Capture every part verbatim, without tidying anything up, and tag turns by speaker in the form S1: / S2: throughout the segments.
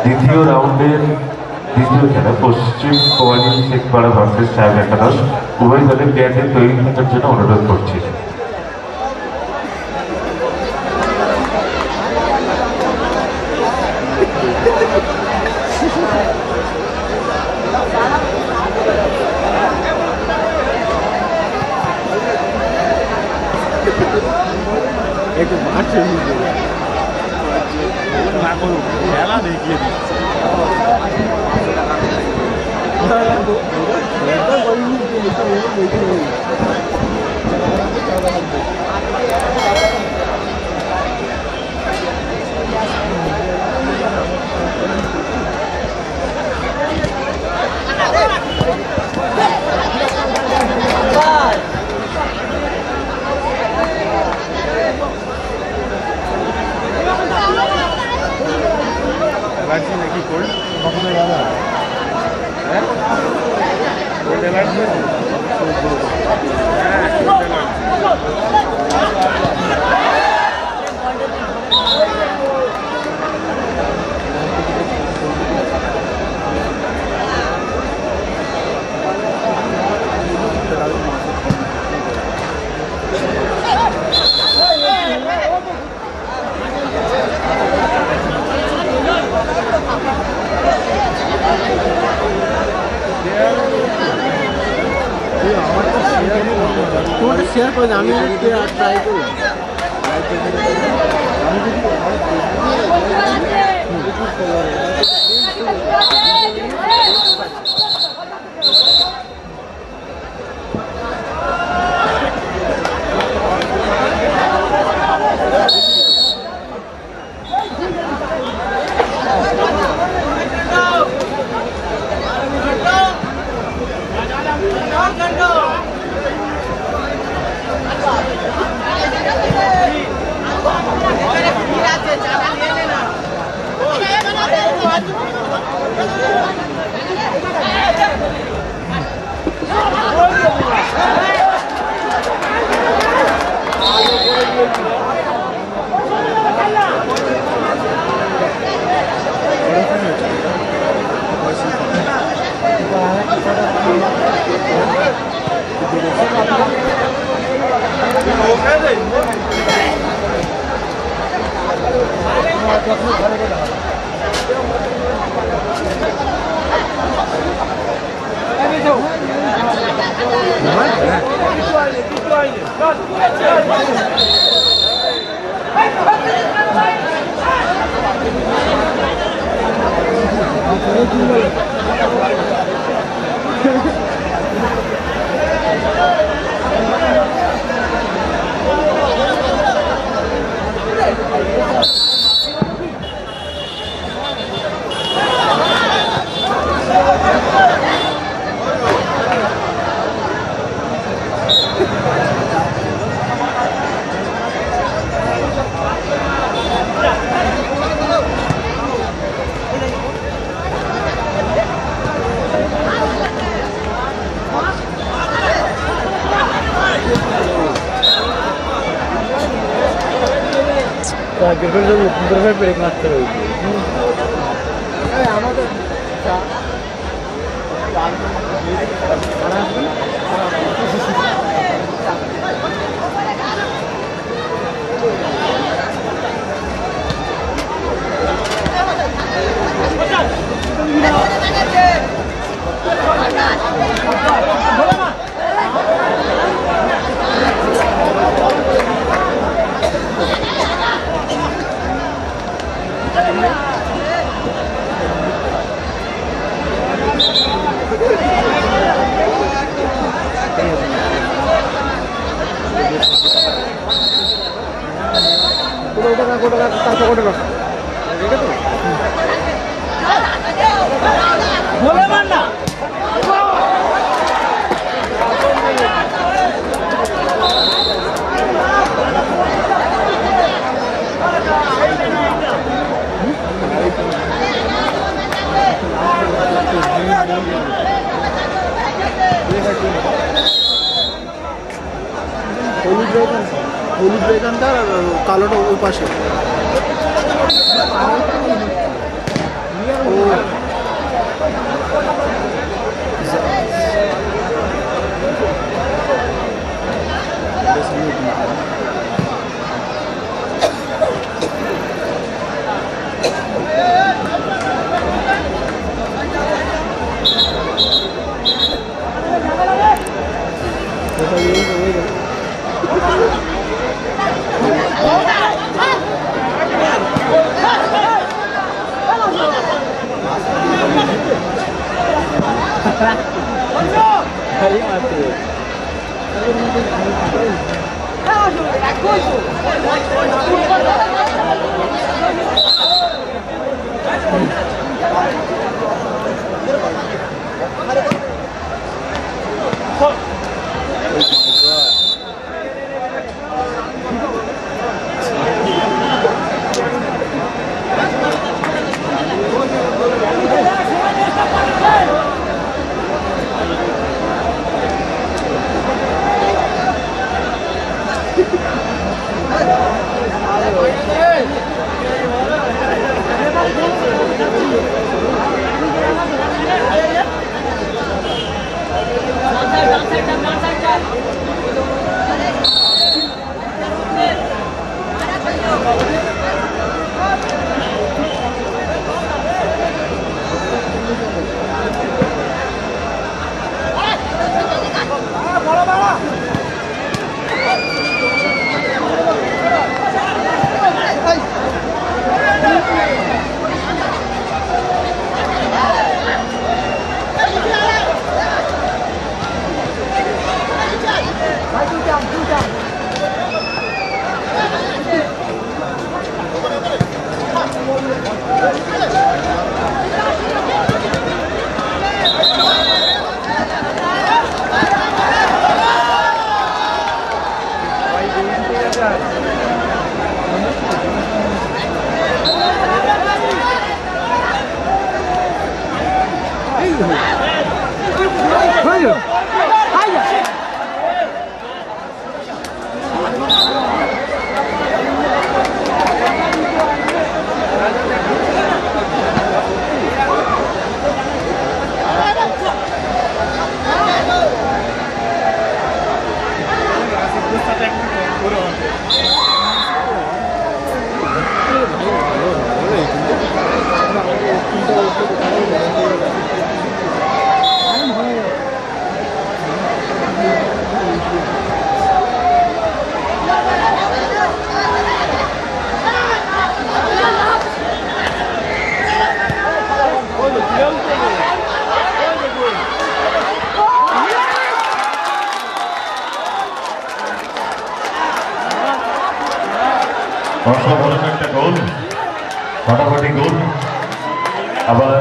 S1: দ্বিতীয় রাউন্ডের দ্বিতীয় খেলা পশ্চিম কোয়ালি শেখপাড়া ভার্সেস সাহেব একাদশ। উভয় দলের প্লেয়ারদের তৈরি থাকার জন্য অনুরোধ করছি।
S2: খেলা দেখিয়ে দিচ্ছে নাকি কোল্ড কখনো যাবে হ্যাঁ কোল্ড এলার্জি হ্যাঁ তোমাদের শেয়ার করে আমি ট্রাই করি Berapa break master itu? Eh, amateur. হলুদ বেগানটা কালোটা ওই পাশে Aí mati.
S1: অসাধারণ একটা গোল, ফাটাফাটি গোল। আবার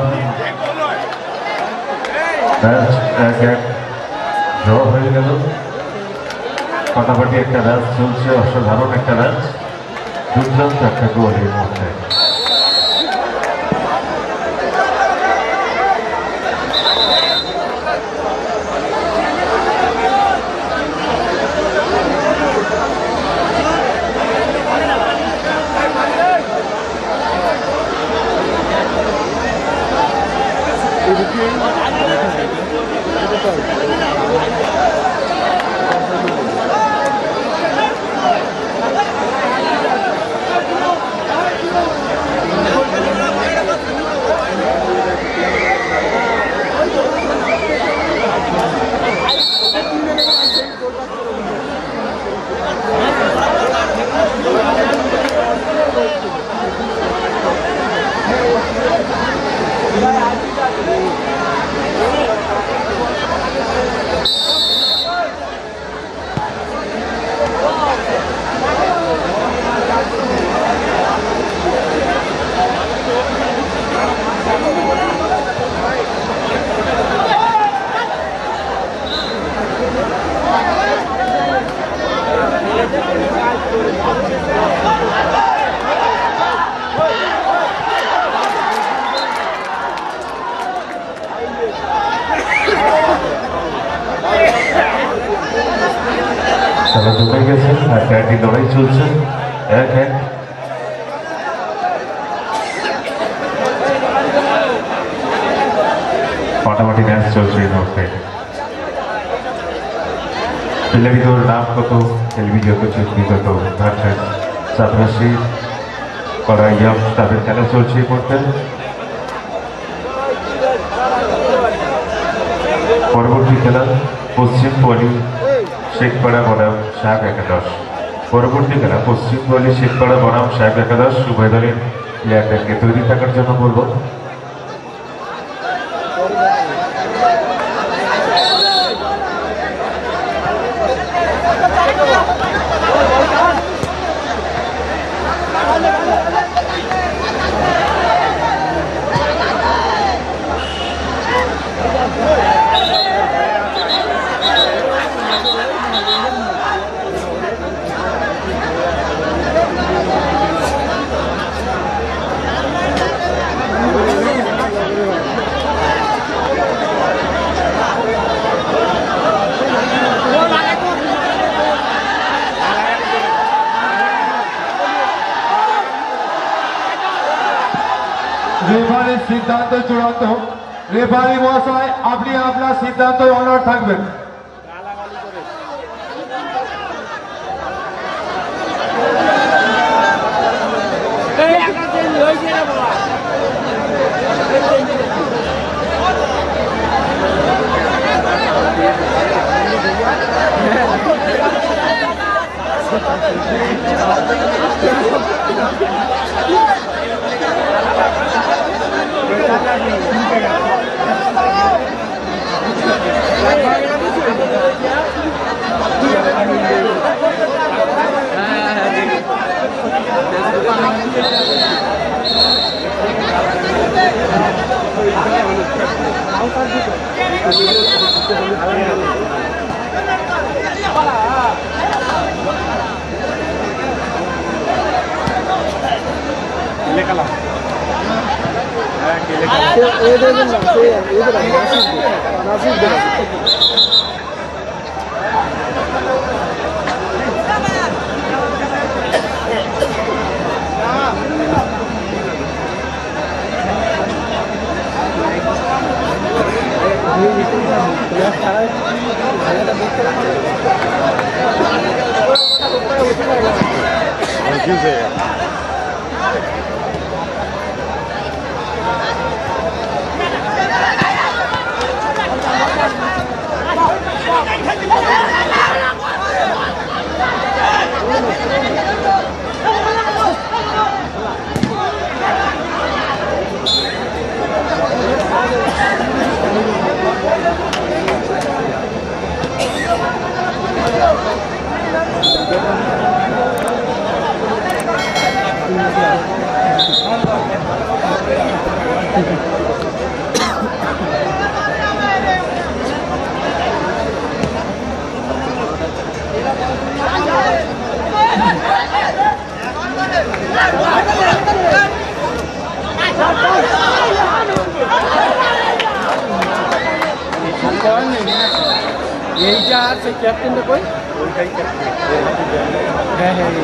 S1: ম্যাচ এক এক ড্র হয়ে গেল। ফাটাফাটি একটা ম্যাচ চলছে, অসাধারণ একটা ম্যাচ, দুর্দান্ত একটা গোল এর মধ্যে। খেলা জমে গেছে, একই লড়াই চলছে, এক এক। ফাটাফাটি ম্যাচ চলছে এই মুহূর্তে। টেলিভিজনের নাম কত, টেলিভিজন কত, চুক্তি কত, সাতরাশি করাইয়াম তাদের খেলা চলছে এই মুহূর্তে। পরবর্তী খেলা পশ্চিম পলি শেখপাড়া বনাম সাহেব একাদশ। পরবর্তী খেলা পশ্চিম পলি শেখপাড়া বনাম সাহেব একাদশ। উভয় দলের প্লেয়ারদেরকে তৈরি থাকার জন্য বলব।
S3: রেফারির সিদ্ধান্ত চূড়ান্ত। রেফারি মহাশয়, আপনি আপনার সিদ্ধান্ত অনড় থাকবেন।
S2: এইটা আছে ক্যাপ্টেনটা কই? ওইটাই ক্যাপ্টেন। হ্যাঁ হ্যাঁ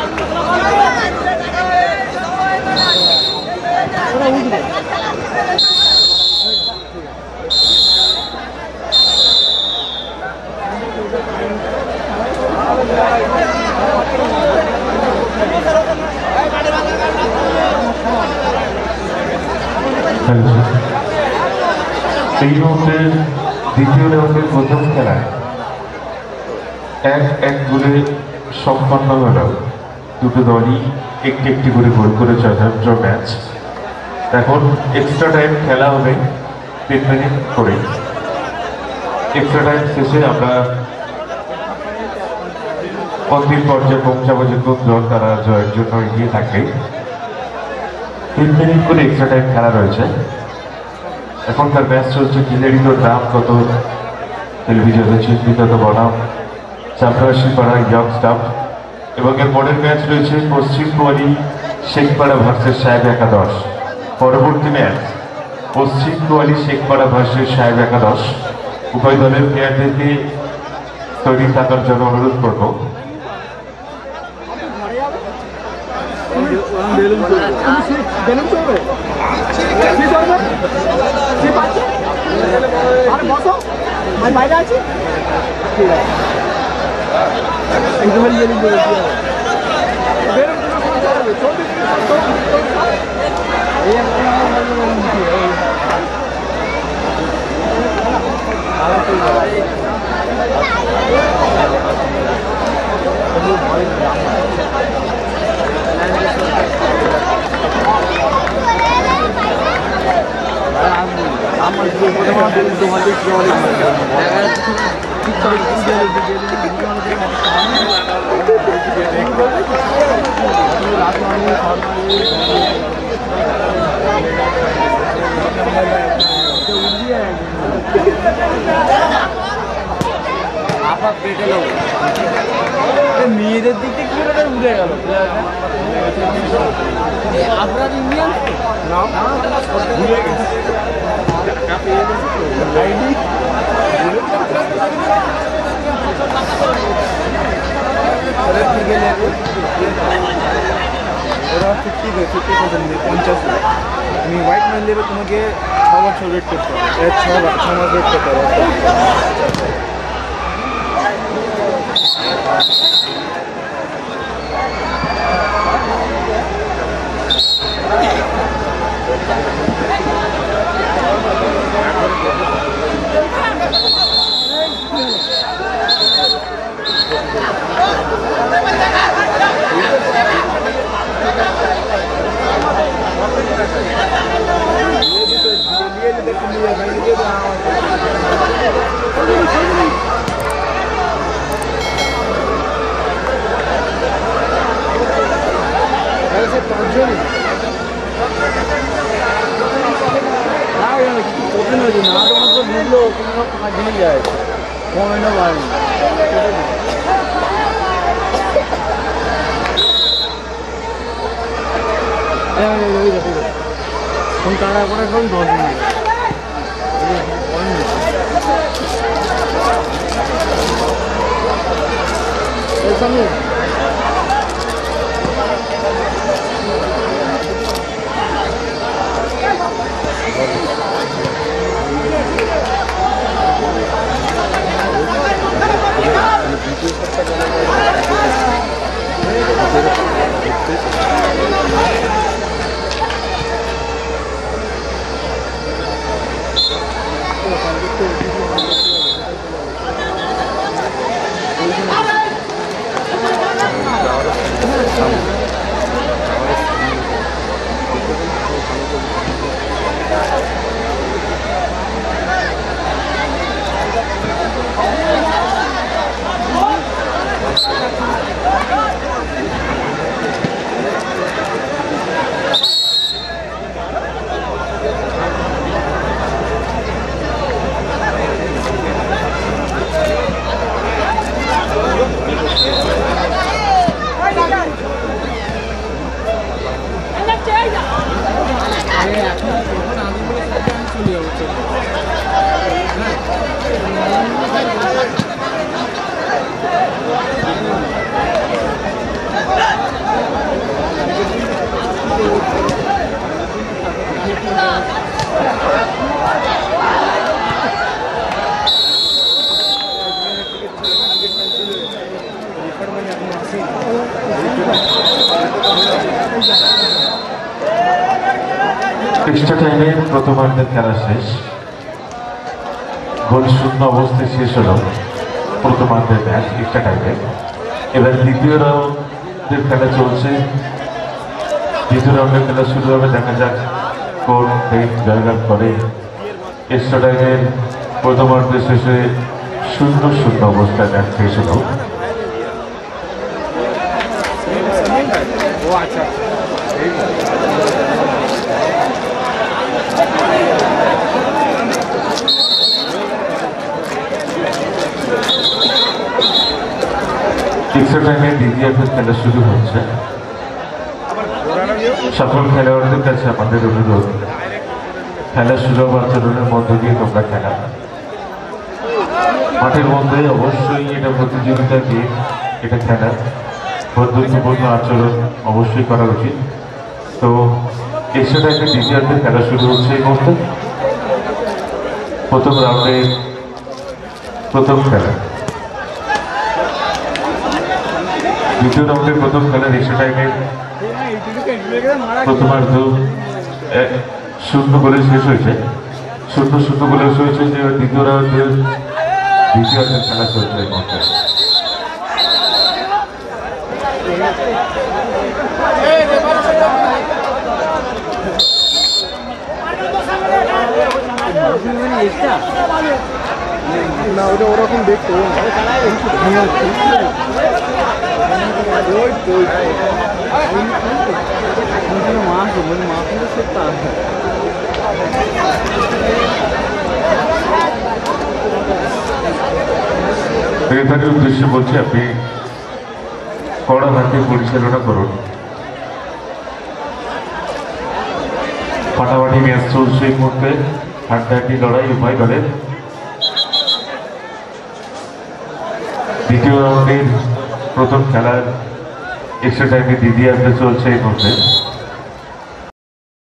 S1: এই মুহূর্তে দ্বিতীয় রাউন্ডের প্রথম খেলায় এক এক গোলে সম্পন্ন হল। দুটো দলই একটি একটি করে গোল করে যথাযথ ম্যাচ। এখন এক্সট্রা টাইম খেলা হবে তিন মিনিট করে। এক্সট্রা টাইম শেষে আমরা অন্তিম পর্যায়ে পৌঁছাবো যে কোন দল তারা জয়ের জন্য এগিয়ে থাকবে। তিন মিনিট করে এক্সট্রা টাইম খেলা রয়েছে। এখনকার ম্যাচ চলছে কিলারির দাম কত টেলিভিশনে চিহ্নিত বনাম চাপরাশিপাড়া ইয়ং স্টাফ এবং এর পরের ম্যাচ রয়েছে পশ্চিম কোয়ালি শেখপাড়া ভার্সেস সাহেব একাদশ। পরবর্তী ম্যাচ পশ্চিম কোয়ালি শেখপাড়া ভার্সেস সাহেব একাদশ। উভয় দলের প্লেয়ারদেরকে তৈরি থাকার জন্য অনুরোধ করব।
S2: বাইরে আছে ঠিক আছে একদম বেলুন বলেছি আমার মেয়েদের দিক থেকে উঠে গেল আপনার ইন্ডিয়ান ভুলে গেছে ওরা ফিফটি ফিফটি পার্সেন্ট পঞ্চাশ তুমি হোয়াইট ম্যান দেবে তোমাকে ছ বছর ওয়েট করতে হবে ছ ছ মাস ওয়েট করতে হবে তারা করে এখন দশ মিনিট
S1: এক্সট্রা টাইমে প্রথমার্ধের খেলা শেষ, গোল শূন্য অবস্থায় শেষ হলো প্রথমার্ধের ম্যাচ এক্সট্রা টাইমে। এবার দ্বিতীয় রাউন্ডের খেলা চলছে। দ্বিতীয় রাউন্ডের খেলা শুরু হবে, দেখা যাক কোন টিম জয়লাভ করে। এক্সট্রা টাইমের প্রথমার্ধে শেষে শূন্য শূন্য অবস্থায় ম্যাচ শেষ হলো।
S2: ও আচ্ছা
S1: এক্সট্রা টাইমে দ্বিতীয় খেলা শুরু হচ্ছে। সকল খেলোয়াড়দের কাছে আমাদের অনুরোধ, খেলা শুরু আচরণের মধ্য দিয়ে তোমরা খেলা। মাঠের মধ্যে অবশ্যই এটা প্রতিযোগিতা দিয়ে এটা খেলা, বন্ধুত্বপূর্ণ আচরণ অবশ্যই করা উচিত। তো এক্সট্রা টাইমে দ্বিতীয়ার্ধের খেলা শুরু হচ্ছে এই মুহূর্তে। প্রথম রাউন্ডে প্রথম খেলা, দ্বিতীয় রাউন্ডের প্রথম খেলার এক্সট্রা টাইমে প্রথমার্ধ শূন্য গোলে শেষ হয়েছে। শূন্য শূন্য গোলে শেষ হয়েছে যে দ্বিতীয় রাউন্ডের দ্বিতীয় খেলা চলছে এই মুহূর্তে।
S2: না ওটা ওরকম দেখতো
S1: রেফারির উদ্দেশ্যে বলছি, আপনি কড়া হাতে পরিচালনা করুন। ফাটাফাটি ম্যাচ চলছে এই মুহূর্তে, হাড্ডাহাড্ডি লড়াই উভয় দলের। দ্বিতীয় রাউন্ডের প্রথম খেলার এক্সট্রা টাইমে দ্বিতীয়ার্ধে চলছে এই মুহূর্তে।